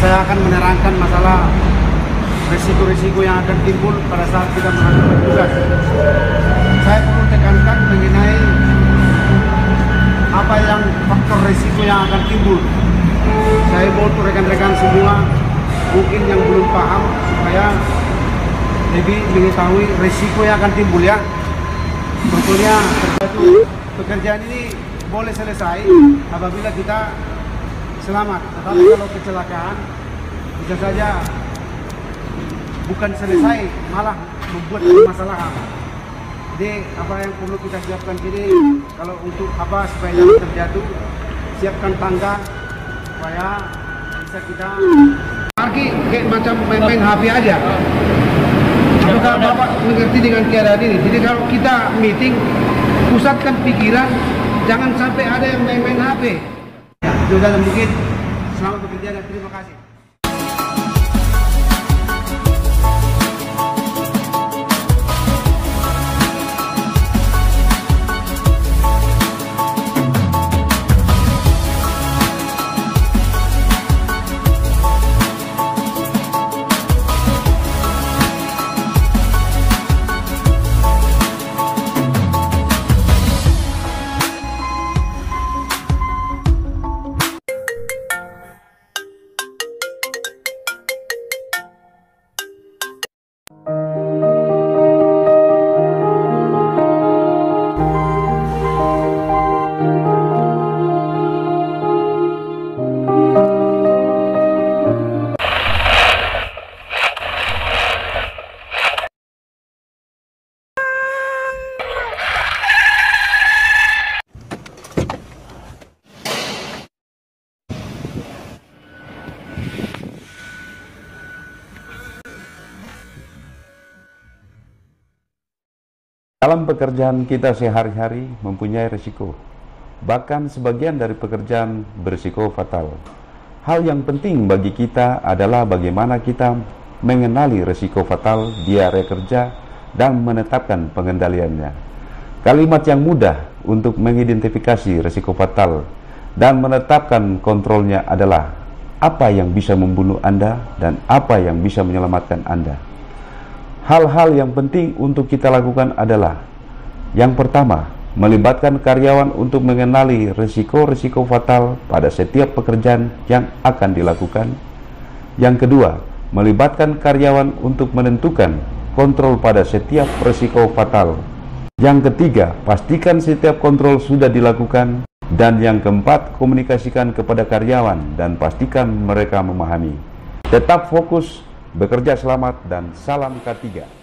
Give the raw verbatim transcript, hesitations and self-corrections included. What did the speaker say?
saya akan menerangkan masalah risiko-risiko yang akan timbul pada saat kita melakukan tugas. Saya perlu tekankan mengenai apa yang faktor risiko yang akan timbul. Saya mau untuk rekan-rekan semua mungkin yang belum paham supaya lebih mengetahui risiko yang akan timbul ya. Sebetulnya pekerjaan ini boleh selesai apabila kita selamat, tetapi kalau kecelakaan bisa saja bukan selesai, malah membuat permasalahan. Jadi apa yang perlu kita siapkan sini, kalau untuk apa supaya jangan terjatuh, siapkan tangga supaya bisa kita parkir kayak macam main-main H P aja. Apakah Bapak mengerti dengan keadaan ini? Jadi kalau kita meeting, pusatkan pikiran, jangan sampai ada yang main-main H P. Ya, itu saja mungkin. Selamat bekerja dan terima kasih. Dalam pekerjaan kita sehari-hari mempunyai risiko. Bahkan sebagian dari pekerjaan berisiko fatal. Hal yang penting bagi kita adalah bagaimana kita mengenali risiko fatal di area kerja dan menetapkan pengendaliannya. Kalimat yang mudah untuk mengidentifikasi risiko fatal dan menetapkan kontrolnya adalah apa yang bisa membunuh Anda dan apa yang bisa menyelamatkan Anda. Hal-hal yang penting untuk kita lakukan adalah yang pertama, melibatkan karyawan untuk mengenali risiko-risiko fatal pada setiap pekerjaan yang akan dilakukan. Yang kedua, melibatkan karyawan untuk menentukan kontrol pada setiap risiko fatal. Yang ketiga, pastikan setiap kontrol sudah dilakukan. Dan yang keempat, komunikasikan kepada karyawan dan pastikan mereka memahami. Tetap fokus, bekerja selamat, dan salam K tiga.